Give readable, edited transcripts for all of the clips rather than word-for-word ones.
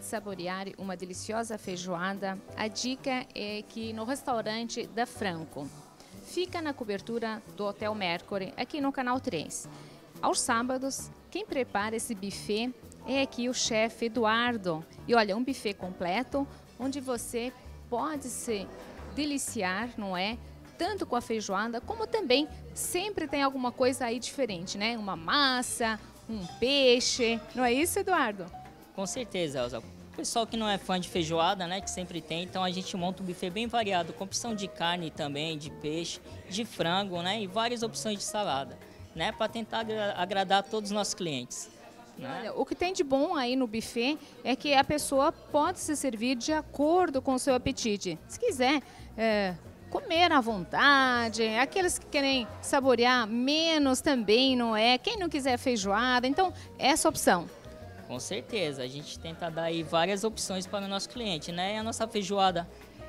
saborear uma deliciosa feijoada, a dica é que no restaurante da Franco. Fica na cobertura do Hotel Mercury, aqui no Canal 3. Aos sábados, quem prepara esse buffet é aqui o chefe Eduardo. E olha, um buffet completo, onde você pode se deliciar, não é? Tanto com a feijoada, como também sempre tem alguma coisa aí diferente, né? Uma massa, um peixe, não é isso, Eduardo? Com certeza, Elza. O pessoal que não é fã de feijoada, né, que sempre tem, então a gente monta um buffet bem variado, com opção de carne também, de peixe, de frango, né, e várias opções de salada, né, para tentar agradar todos os nossos clientes. Né? Olha, o que tem de bom aí no buffet é que a pessoa pode se servir de acordo com o seu apetite. Se quiser comer à vontade, aqueles que querem saborear menos também, não é? Quem não quiser feijoada, então essa opção. Com certeza, a gente tenta dar aí várias opções para o nosso cliente, né? E a nossa feijoada,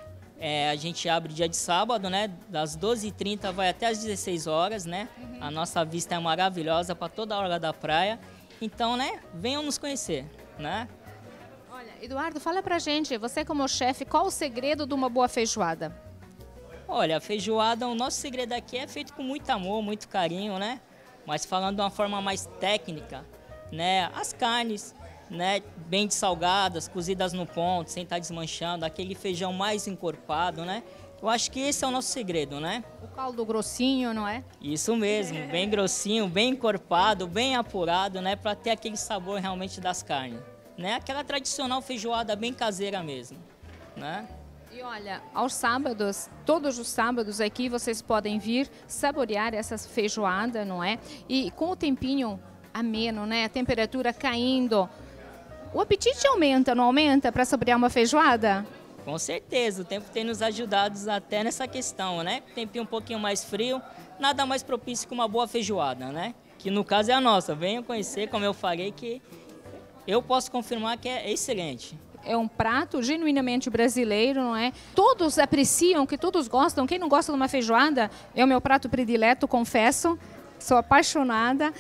a gente abre dia de sábado, né? Das 12h30 vai até as 16 horas, né? A nossa vista é maravilhosa para toda a orla da praia. Então, né? Venham nos conhecer, né? Olha, Eduardo, fala pra gente, você como chefe, qual o segredo de uma boa feijoada? Olha, a feijoada, o nosso segredo aqui é feito com muito amor, muito carinho, né? Mas falando de uma forma mais técnica, né, as carnes, né, bem salgadas, cozidas no ponto, sem estar desmanchando, aquele feijão mais encorpado, né? Eu acho que esse é o nosso segredo, né? O caldo grossinho, não é? Isso mesmo, bem grossinho, bem encorpado, bem apurado, né, para ter aquele sabor realmente das carnes, né? Aquela tradicional feijoada bem caseira mesmo, né? E olha, aos sábados, todos os sábados aqui vocês podem vir saborear essa feijoada, não é? E com o tempinho ameno, né? A temperatura caindo. O apetite aumenta, não aumenta, para saborear uma feijoada? Com certeza, o tempo tem nos ajudado até nessa questão, né? Tempinho um pouquinho mais frio, nada mais propício que uma boa feijoada, né? Que no caso é a nossa. Venham conhecer, como eu falei, que eu posso confirmar que é excelente. É um prato genuinamente brasileiro, não é? Todos apreciam, que todos gostam. Quem não gosta de uma feijoada é o meu prato predileto, confesso. Sou apaixonada.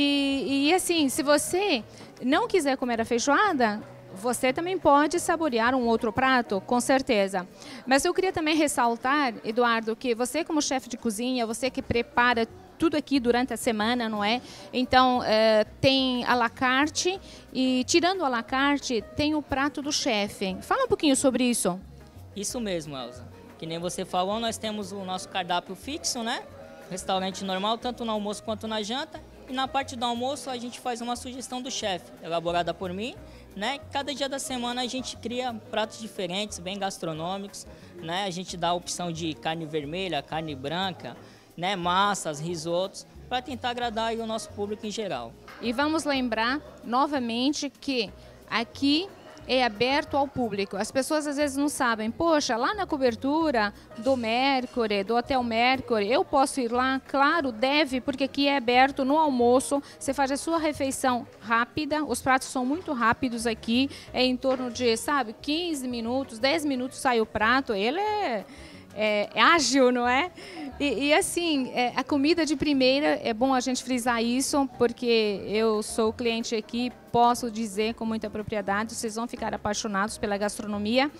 E assim, se você não quiser comer a feijoada, você também pode saborear um outro prato, com certeza. Mas eu queria também ressaltar, Eduardo, que você como chefe de cozinha, você que prepara tudo aqui durante a semana, não é? Então, tem à la carte e, tirando à la carte, tem o prato do chefe. Fala um pouquinho sobre isso. Isso mesmo, Elza. Que nem você falou, nós temos o nosso cardápio fixo, né? Restaurante normal, tanto no almoço quanto na janta. E na parte do almoço, a gente faz uma sugestão do chefe, elaborada por mim, né? Cada dia da semana a gente cria pratos diferentes, bem gastronômicos, né? A gente dá a opção de carne vermelha, carne branca, né, massas, risotos, para tentar agradar aí o nosso público em geral. E vamos lembrar novamente que aqui é aberto ao público. As pessoas às vezes não sabem, poxa, lá na cobertura do Mercury, do Hotel Mercury, eu posso ir lá? Claro, deve, porque aqui é aberto no almoço, você faz a sua refeição rápida, os pratos são muito rápidos aqui, é em torno de, 15 minutos, 10 minutos sai o prato, ele é ágil, não é? E assim, a comida de primeira, é bom a gente frisar isso, porque eu sou cliente aqui, posso dizer com muita propriedade, vocês vão ficar apaixonados pela gastronomia.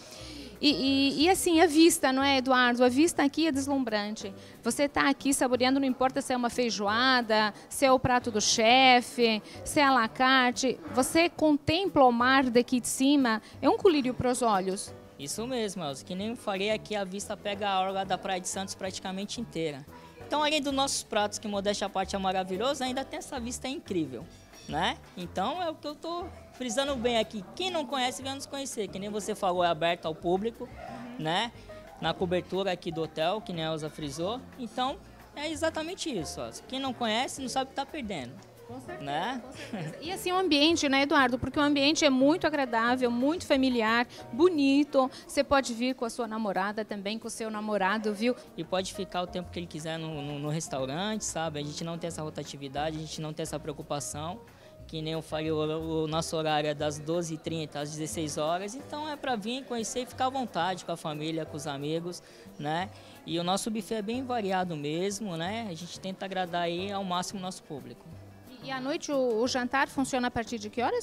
E assim, a vista, não é, Eduardo? A vista aqui é deslumbrante. Você está aqui saboreando, não importa se é uma feijoada, se é o prato do chefe, se é à la carte, você contempla o mar daqui de cima, é um colírio para os olhos. Isso mesmo, Elza. Que nem eu falei aqui, a vista pega a orla da Praia de Santos praticamente inteira. Então, além dos nossos pratos, que modéstia à parte é maravilhoso, ainda tem essa vista incrível, né? Então, é o que eu estou frisando bem aqui. Quem não conhece, venha nos conhecer. Que nem você falou, é aberto ao público, né? Na cobertura aqui do hotel, que nem a Elza frisou. Então, é exatamente isso, Elza. Quem não conhece, não sabe o que está perdendo. Com certeza, né? Com certeza. E assim o ambiente, né, Eduardo? Porque o ambiente é muito agradável, muito familiar, bonito. Você pode vir com a sua namorada também, com o seu namorado, viu? E pode ficar o tempo que ele quiser no restaurante, sabe? A gente não tem essa rotatividade, a gente não tem essa preocupação. Que nem eu falei, o nosso horário é das 12h30 às 16 horas. Então é para vir conhecer e ficar à vontade com a família, com os amigos, né? E o nosso buffet é bem variado mesmo, né? A gente tenta agradar aí ao máximo o nosso público. E à noite o jantar funciona a partir de que horas?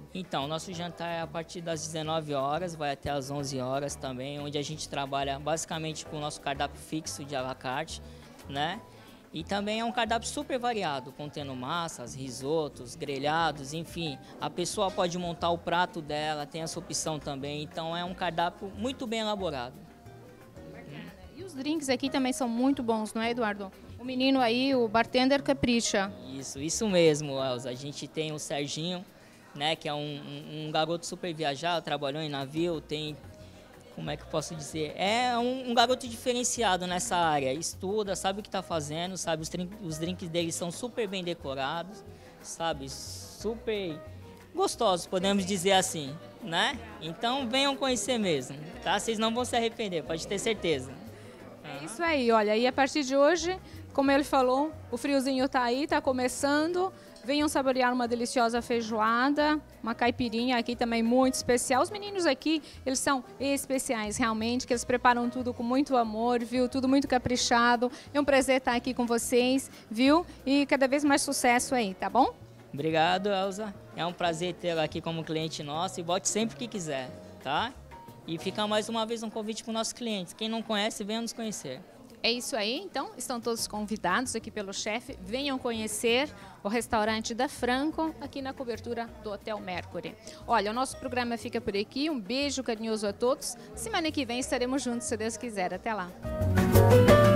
Então, o nosso jantar é a partir das 19 horas, vai até as 11 horas também, onde a gente trabalha basicamente com o nosso cardápio fixo de à la carte, né? E também é um cardápio super variado, contendo massas, risotos, grelhados, enfim. A pessoa pode montar o prato dela, tem essa opção também, então é um cardápio muito bem elaborado. E os drinks aqui também são muito bons, não é, Eduardo? O menino aí, o bartender capricha. Isso mesmo, Elza. A gente tem o Serginho, né, que é um garoto super viajado, trabalhou em navio, tem, como é que eu posso dizer, é um garoto diferenciado nessa área, estuda, sabe o que está fazendo, sabe, os drinks dele são super bem decorados, sabe, super gostosos, podemos dizer assim, né? Então venham conhecer mesmo, tá? Vocês não vão se arrepender, pode ter certeza. É isso aí, olha, e a partir de hoje, como ele falou, o friozinho está aí, está começando. Venham saborear uma deliciosa feijoada, uma caipirinha aqui também muito especial. Os meninos aqui, eles são especiais realmente, que eles preparam tudo com muito amor, viu? Tudo muito caprichado. É um prazer estar aqui com vocês, viu? E cada vez mais sucesso aí, tá bom? Obrigado, Elza. É um prazer tê-la aqui como cliente nosso e volte sempre que quiser, tá? E fica mais uma vez um convite para os nossos clientes. Quem não conhece, venha nos conhecer. É isso aí, então, estão todos convidados aqui pelo chefe. Venham conhecer o restaurante da Franco, aqui na cobertura do Hotel Mercury. Olha, o nosso programa fica por aqui. Um beijo carinhoso a todos. Semana que vem estaremos juntos, se Deus quiser. Até lá.